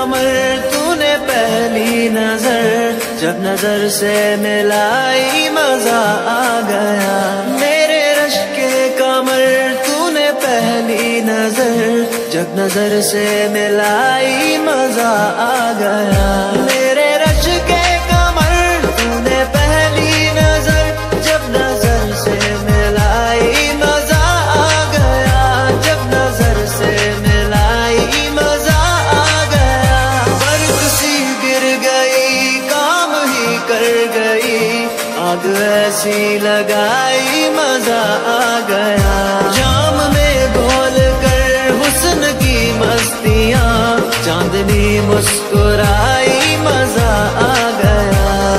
कमर तूने पहली नजर जब नजर से मिलाई मजा आ गया। मेरे रश के कमर तूने पहली नजर जब नजर से मिलाई मजा आ गया। मेरे रश के कमर तूने पहली नजर जब नजर से मिलाई मजा आ गया। जब नजर से मिलाई मजा आ गया। बर्फ सी गिर गई काम ही कर गई आग ऐसी लगाई मजा आ गया। जाम में घोल कर हुस्न की मस्तियाँ चांदनी मुस्कुराई मजा आ गया।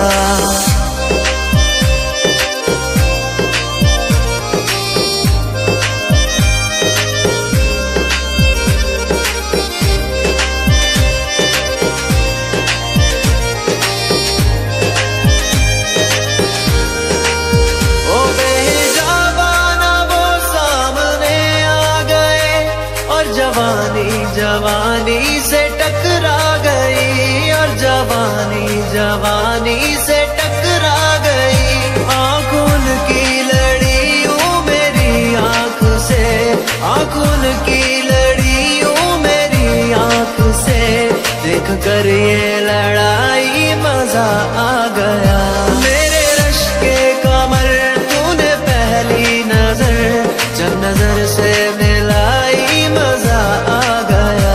जवानी से टकरा गई और जवानी से टकरा गई। आंखों की लड़ियों मेरी आंख से आंखों की लड़ियों मेरी आंख से देख कर ये लड़ाई मजा आ गया। मेरे रश के कमर तूने पहली नजर जब नजर से मिलाई मजा आ गया।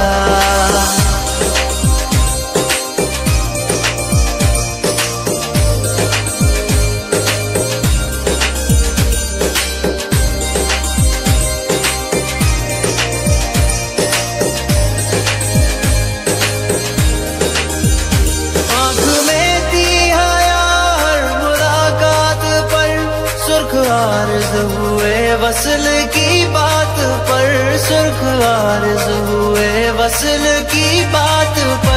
आँख में थी हया हर मुलाकात पर सुर्ख आर्ज़ हुए वसल की बात पर सुर्ख आर्ज़ हुए वसल की बात पर।